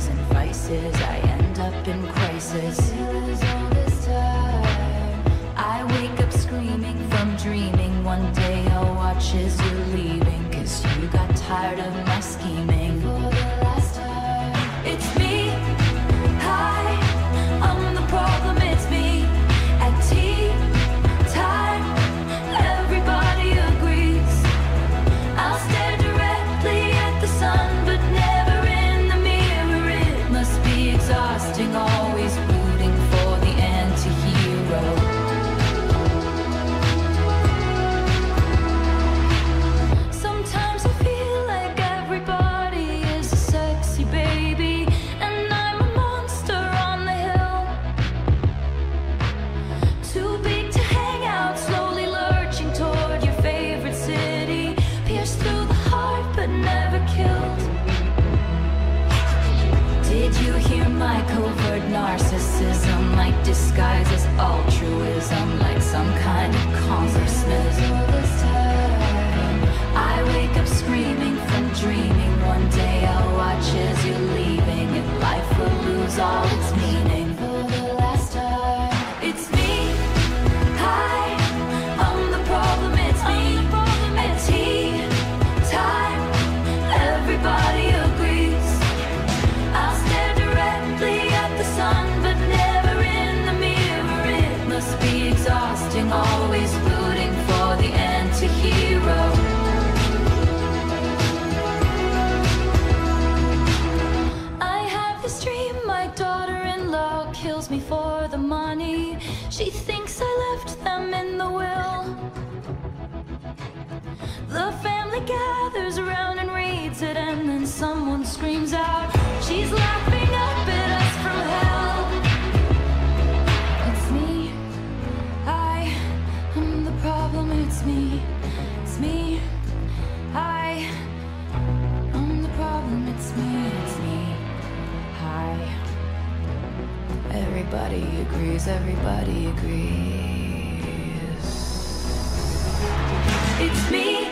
lies and vices, I end up in crisis. All this time, I wake up screaming from dreaming. One day I'll watch as you're leaving, 'cause you got tired of my scheming. For the last time, it's me. Hi, I'm the problem, it's me. At tea time, everybody agrees. I'll stare directly at the sun, but never in the mirror. It must be exhausting, always rooting for the anti-hero. Sometimes I feel like everybody is a sexy baby, and I'm a monster on the hill. Too big to hang out, slowly lurching toward your favorite city. Pierced through the heart, but never killed. Did you hear my covert narcissism? Might disguise as altruism, like some kind of consciousness. All this time, I wake up screaming from dreaming. One day I'll watch as you're leaving, and life will lose all its meaning. For the last time, it's me. Hi, I'm the problem, it's me. At tea time, everybody agrees. I'll stare directly at the sun, but never in the mirror. It must be exhausting, always rooting for the anti-hero. I have this dream, my daughter-in-law kills me for the money. She thinks I left them in the will. The family gathers around and reads it, and then someone screams out, she's laughing up at us from hell. It's me. I'm the problem, it's me. It's me. I'm the problem, it's me. It's me. Hi. Everybody agrees, everybody agrees. It's me.